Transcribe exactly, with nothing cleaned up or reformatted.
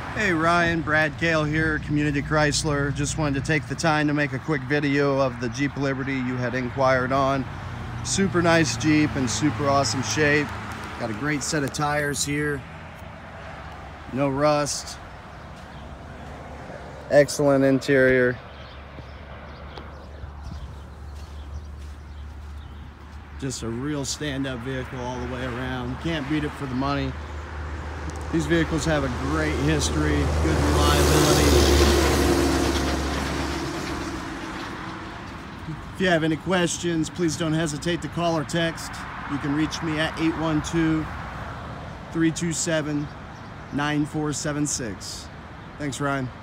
Hey Ryan, Brad Kale here, Community Chrysler. Just wanted to take the time to make a quick video of the Jeep Liberty you had inquired on. Super nice Jeep in super awesome shape. Got a great set of tires here. No rust. Excellent interior. Just a real stand-up vehicle all the way around. Can't beat it for the money. These vehicles have a great history, good reliability. If you have any questions, please don't hesitate to call or text. You can reach me at eight one two, three two seven, nine four seven six. Thanks, Ryan.